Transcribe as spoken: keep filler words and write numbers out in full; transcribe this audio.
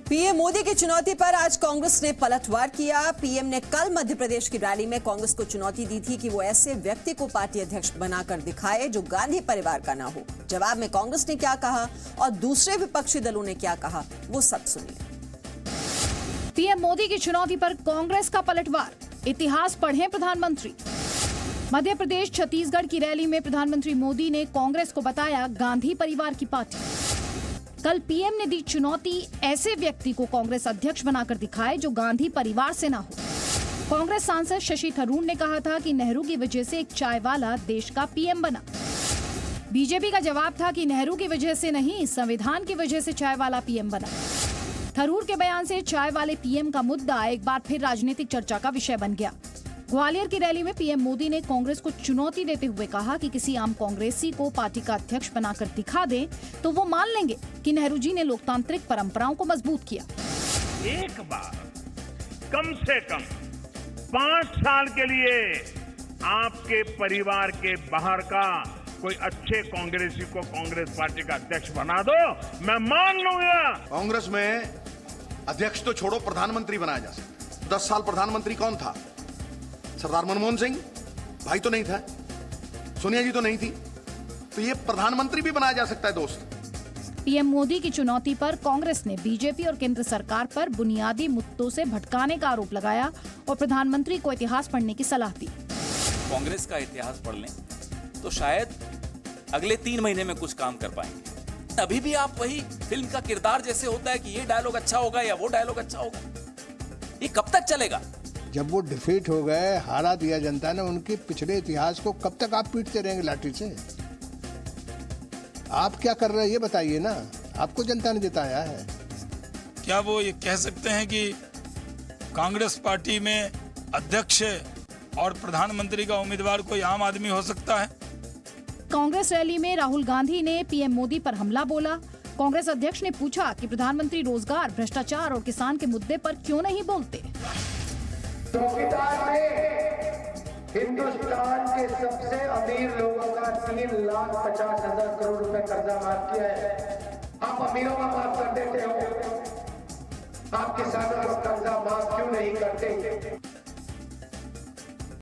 PM Modi की चुनौती पर आज कांग्रेस ने पलटवार किया। पीएम ने कल मध्य प्रदेश की रैली में कांग्रेस को चुनौती दी थी कि वो ऐसे व्यक्ति को पार्टी अध्यक्ष बनाकर दिखाए जो गांधी परिवार का ना हो। जवाब में कांग्रेस ने क्या कहा और दूसरे विपक्षी दलों ने क्या कहा, वो सब सुनिए। पीएम मोदी की चुनौती पर कांग्रेस का पलटवार, इतिहास पढ़ें प्रधानमंत्री। मध्य प्रदेश छत्तीसगढ़ की रैली में प्रधानमंत्री मोदी ने कांग्रेस को बताया गांधी परिवार की पार्टी। कल पीएम ने दी चुनौती, ऐसे व्यक्ति को कांग्रेस अध्यक्ष बनाकर दिखाए जो गांधी परिवार से ना हो। कांग्रेस सांसद शशि थरूर ने कहा था कि नेहरू की वजह से एक चाय वाला देश का पीएम बना। बीजेपी का जवाब था कि नेहरू की वजह से नहीं, संविधान की वजह से चाय वाला पीएम बना। थरूर के बयान से चाय वाले पीएम का मुद्दा एक बार फिर राजनीतिक चर्चा का विषय बन गया। ग्वालियर की रैली में पीएम मोदी ने कांग्रेस को चुनौती देते हुए कहा कि किसी आम कांग्रेसी को पार्टी का अध्यक्ष बनाकर दिखा दे तो वो मान लेंगे कि नेहरू जी ने लोकतांत्रिक परंपराओं को मजबूत किया। एक बार कम से कम पांच साल के लिए आपके परिवार के बाहर का कोई अच्छे कांग्रेसी को कांग्रेस पार्टी का अध्यक्ष बना दो, मैं मान लूंगा। कांग्रेस में अध्यक्ष तो छोड़ो, प्रधानमंत्री बनाया जा सकता। दस साल प्रधानमंत्री कौन था? सरदार मनमोहन सिंह भाई तो नहीं था, सोनिया जी तो नहीं थी, तो ये प्रधानमंत्री भी बनाया जा सकता है दोस्त। पीएम मोदी की चुनौती पर कांग्रेस ने बीजेपी और केंद्र सरकार पर बुनियादी मुद्दों से भटकाने का आरोप लगाया और प्रधानमंत्री को इतिहास पढ़ने की सलाह दी। कांग्रेस का इतिहास पढ़ लें तो शायद अगले तीन महीने में कुछ काम कर पाएंगे। अभी भी आप वही फिल्म का किरदार जैसे होता है कि ये डायलॉग अच्छा होगा या वो डायलॉग अच्छा होगा। ये कब तक चलेगा? जब वो डिफीट हो गए, हारा दिया जनता ने, उनके पिछले इतिहास को कब तक आप पीटते रहेंगे लाठी से? आप क्या कर रहे हैं ये बताइए ना, आपको जनता ने जिताया है। क्या वो ये कह सकते हैं कि कांग्रेस पार्टी में अध्यक्ष और प्रधानमंत्री का उम्मीदवार कोई आम आदमी हो सकता है? कांग्रेस रैली में राहुल गांधी ने पीएम मोदी पर हमला बोला। कांग्रेस अध्यक्ष ने पूछा कि प्रधानमंत्री रोजगार, भ्रष्टाचार और किसान के मुद्दे पर क्यों नहीं बोलते। चौकीदार ने हिंदुस्तान के सबसे अमीर लोगों का तीन लाख पचास हजार करोड़ रुपए कर्जा माफ किया है। आप अमीरों का माफ कर देते हो, आप किसानों का कर्जा माफ क्यों नहीं करते?